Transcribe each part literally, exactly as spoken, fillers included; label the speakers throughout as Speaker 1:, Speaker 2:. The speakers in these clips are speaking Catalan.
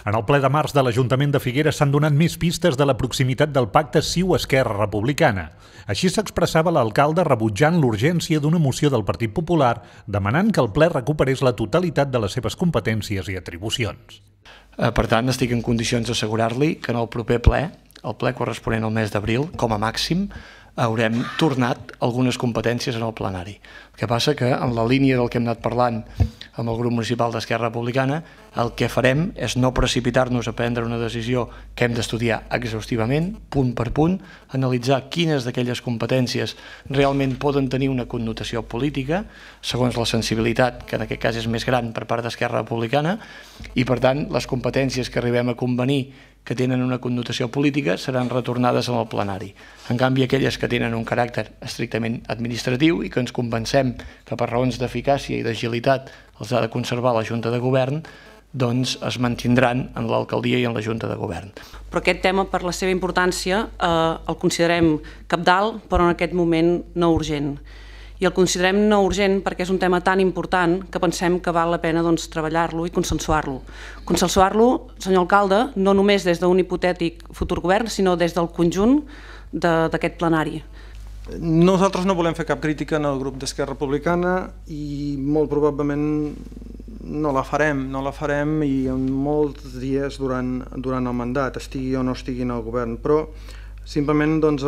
Speaker 1: En el ple de març de l'Ajuntament de Figueres s'han donat més pistes de la proximitat del pacte C I U-Esquerra Republicana. Així s'expressava l'alcalde rebutjant l'urgència d'una moció del Partit Popular demanant que el ple recuperés la totalitat de les seves competències i atribucions.
Speaker 2: Per tant, estic en condicions d'assegurar-li que en el proper ple, el ple corresponent al mes d'abril, com a màxim, haurem tornat algunes competències en el plenari. El que passa que, en la línia del que hem anat parlant amb el grup municipal d'Esquerra Republicana, el que farem és no precipitar-nos a prendre una decisió que hem d'estudiar exhaustivament, punt per punt, analitzar quines d'aquelles competències realment poden tenir una connotació política, segons la sensibilitat, que en aquest cas és més gran per part d'Esquerra Republicana, i per tant les competències que arribem a convenir que tenen una connotació política seran retornades al plenari. En canvi, aquelles que tenen un caràcter estrictament administratiu i que ens convencem que per raons d'eficàcia i d'agilitat els ha de conservar la Junta de Govern, doncs es mantindran en l'alcaldia i en la Junta de Govern.
Speaker 3: Però aquest tema, per la seva importància, eh, el considerem cabdal, però en aquest moment no urgent. I el considerem no urgent perquè és un tema tan important que pensem que val la pena doncs, treballar-lo i consensuar-lo. Consensuar-lo, senyor alcalde, no només des d'un hipotètic futur govern, sinó des del conjunt d'aquest plenari.
Speaker 4: Nosaltres no volem fer cap crítica en el grup d'Esquerra Republicana i molt probablement no la farem, no la farem i en molts dies durant, durant el mandat, estigui o no estigui en el govern, però simplement doncs,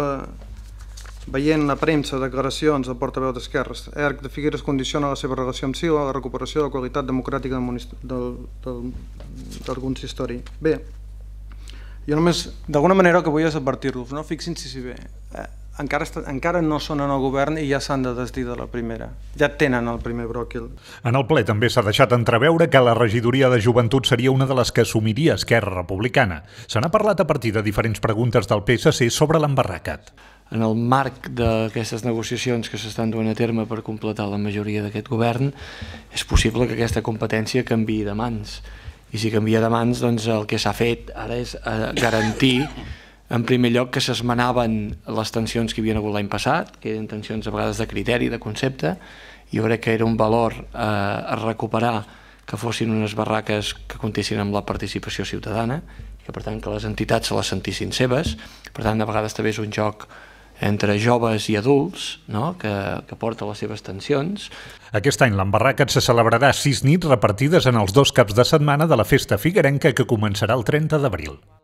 Speaker 4: veient la premsa, declaracions del portaveu d'Esquerres, ERC de Figueres condiciona la seva relació amb C I U a la recuperació de la qualitat democràtica del, del, del consistori. Bé, jo només, d'alguna manera el que vull és advertir-los, no? Fixin-s'hi si bé, eh, encara, està, encara no són en el govern i ja s'han de desdir de la primera, ja tenen el primer bròquil.
Speaker 1: En el ple també s'ha deixat entreveure que la regidoria de joventut seria una de les que assumiria Esquerra Republicana. Se n'ha parlat a partir de diferents preguntes del P S C sobre l'embarracat.
Speaker 2: En el marc d'aquestes negociacions que s'estan duent a terme per completar la majoria d'aquest govern, és possible que aquesta competència canviï de mans. I si canvia de mans, doncs el que s'ha fet ara és garantir, en primer lloc, que s'esmenaven les tensions que hi havia hagut l'any passat, que eren tensions a vegades de criteri, de concepte. Jo crec que era un valor a recuperar que fossin unes barraques que comptessin amb la participació ciutadana, que per tant que les entitats se les sentissin seves. Per tant, a vegades també és un joc entre joves i adults, no? que, que porta les seves tensions.
Speaker 1: Aquest any l'embarracat se celebrarà sis nits repartides en els dos caps de setmana de la festa figuerenca que començarà el trenta d'abril.